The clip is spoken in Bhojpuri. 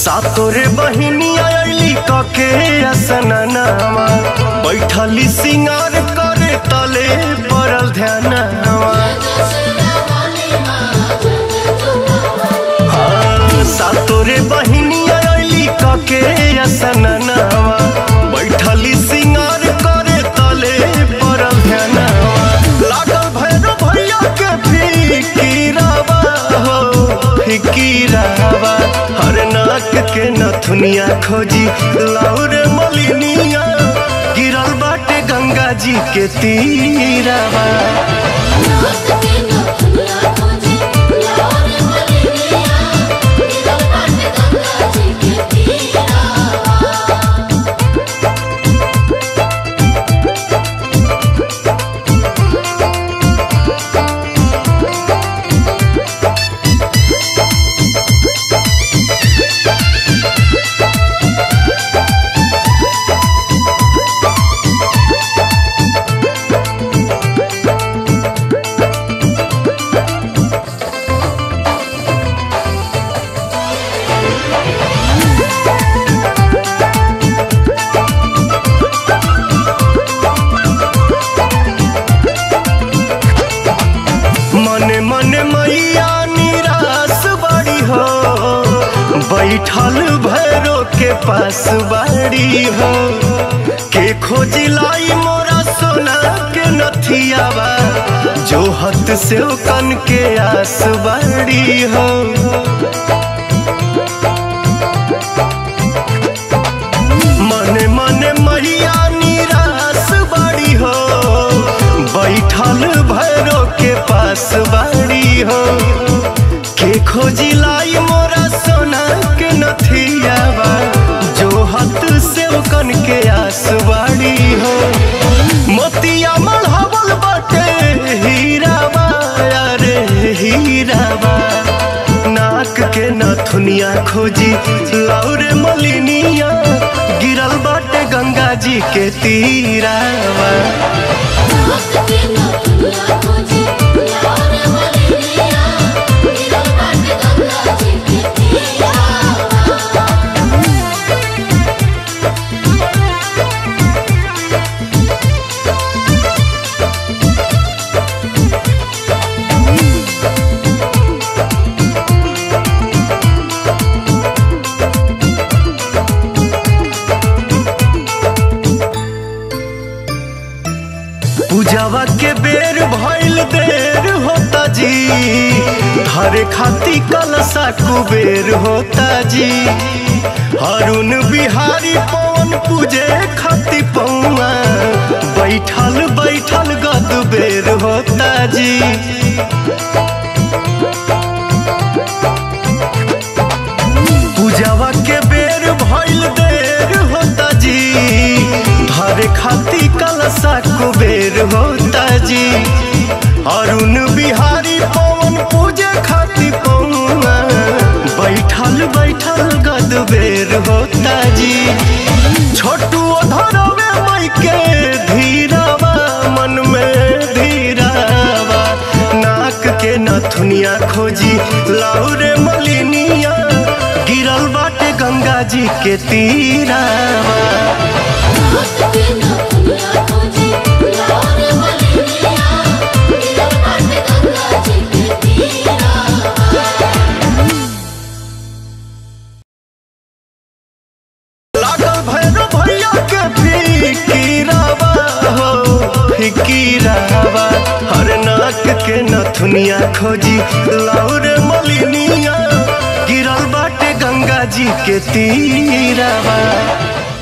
सातोरे बहिनी आयली कके असननावा बैठली सिंगार करे तले पड़ल ध्यानवा। सातोरे बहिनी आयली कके असननावा बैठली सिंगार करे तले पड़ल ध्यानवा। लागल भैरव भैया के फिकीरावा हो फिकीरावा। हर नाक के नथुनिया खोजी लाउरे मलिनिया गिरल बाटे गंगा जी के तीरावा। बैठल भैरो के पास बाड़ी हो के खोजी लाई मोरा सोना के नथियावा जो हत से कन के आस बाड़ी हो। मने मने मैया निराश बाड़ी हो बैठल भैरो के पास बाड़ी हो के खोजी लाई मोरा सोना के नथियावा जो हत से कन के आसवाड़ी हो। मोतिया मढ़ावल बाटे हीरावा अरे हीरावा। नाक के नथुनिया खोजी लाउरे मलिनिया गिरल बाटे गंगा जी के तीरावा। पूजावा के बेर भइल देर होता जी हरे खाती कलसा कुबेर होता जी। अरुण बिहारी पवन पूजे खाती पौआ बैठल बैठल गद बेर होता जी। पूजावा के बेर भइल देर होता जी हरे खाती कलसा कुबेर होता जी। अरुण बिहारी पवन पूजे खाती पौआ बैठल बैठल गद बेर होता जी। छोटू धरवे मई के धीरावा मन में धीरावा। नाक के नथुनिया खोजी लाउरे मलिनिया गिरल बाटे गंगा जी के तीरावा। लागल भैरव भैया के फिकीरावा हो फिकीरावा। हर नाक के नथुनिया खोजी लाउरे मलिनिया गिरल बाटे गंगा जी के तीरावा।